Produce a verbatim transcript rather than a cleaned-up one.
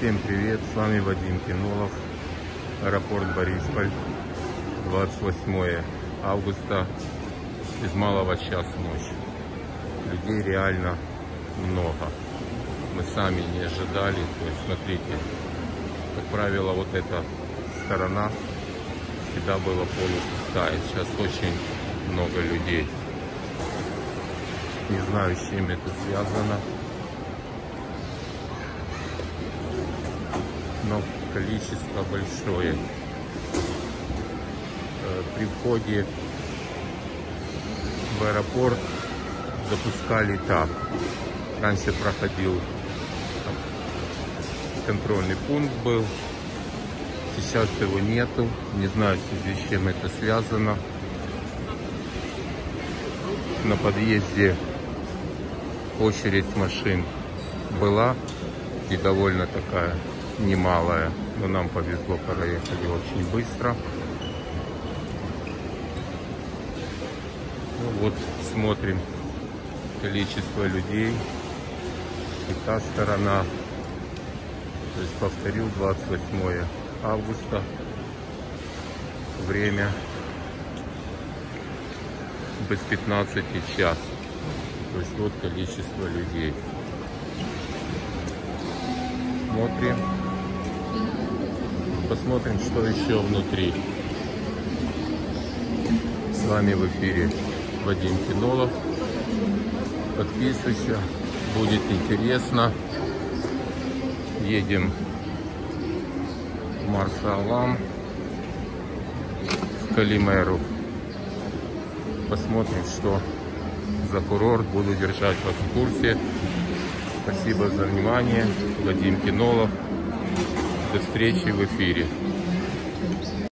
Всем привет, с вами Вадим Кинолов, аэропорт Борисполь, двадцать восьмое августа, без малого час ночи. Людей реально много, мы сами не ожидали. То есть смотрите, как правило, вот эта сторона всегда была полупустая, сейчас очень много людей. Не знаю, с чем это связано, но количество большое. При входе в аэропорт запускали так. Раньше проходил контрольный пункт был, сейчас его нету. Не знаю, в связи с чем это связано. На подъезде очередь машин была и довольно такая немалая, но нам повезло, проехали очень быстро. Ну вот, смотрим количество людей, и та сторона. То есть повторю, двадцать восьмое августа, время без пятнадцати час. То есть вот количество людей. Смотрим. Посмотрим, что еще внутри. С вами в эфире Вадим Кинолов. Подписывайся, будет интересно. Едем в Марса-Алам, в Калимеру. Посмотрим, что за курорт. Буду держать вас в курсе. Спасибо за внимание. Вадим Кинолов. До встречи в эфире.